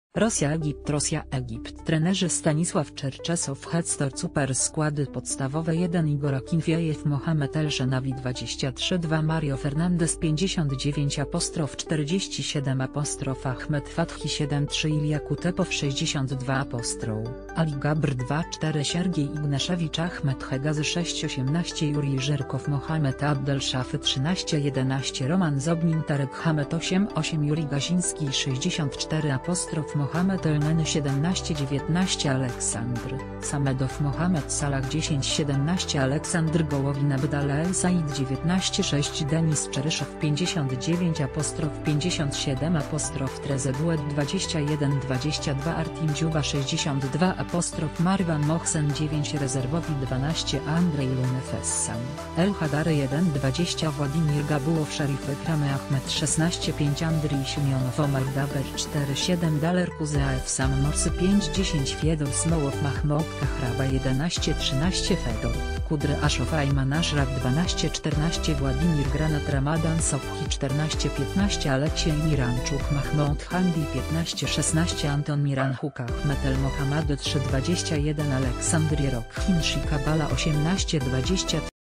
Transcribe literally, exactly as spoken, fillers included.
Rosja Egipt Rosja Egipt Trenerzy Stanisław Czerczesow Head Super Składy podstawowe jeden Igor Akinfejew Mohamed El Shenawi dwadzieścia trzy dwa Mario Fernandes pięćdziesiąt dziewięć czterdzieści siedem Ahmed Fathi siedem trzy Ilja Kutepow sześćdziesiąt dwa Ali Gabr dwa cztery Siergiej Ignaszewicz Ahmed Hegazy sześć osiemnaście Jurij Żyrkow Mohamed Abdel Szafy trzynaście jedenaście Roman Zobnin Tarek Hamed osiem osiem Jurij Gaziński sześćdziesiąt cztery Mohamed El-Neny siedemnaście dziewiętnaście Aleksandr Samedow Mohamed Salah dziesięć siedemnaście Aleksandr Gołowin Abdallah El Said dziewiętnaście sześć Denis Czeryszew pięćdziesiąt dziewięć pięćdziesiąt siedem Trezeguet dwadzieścia jeden dwadzieścia dwa Artim Dziuba sześćdziesiąt dwa Marwan Mohsen dziewięć Rezerwowi dwanaście Andrzej Lunefessan El Hadary jeden dwadzieścia Władimir Gabułow Szerif Ekramy Ahmed szesnaście pięć Andrii Siumionow Omar Daber cztery siedem Daler Kuzeaew Sam Morsy pięć dziesięć Fiedor Smołow Mahmoud Kahraba jedenaście trzynaście Fedor Kudry Aszof Ayman Ashraf dwanaście czternaście Władimir Granat Ramadan Sobhi czternaście piętnaście Aleksiej Miranczuk Mahmoud Hamdi piętnaście szesnaście Anton Miranchuk Ahmed El Mohammad trzy dwadzieścia jeden Aleksandr Jerokhin Shikabala osiemnaście dwadzieścia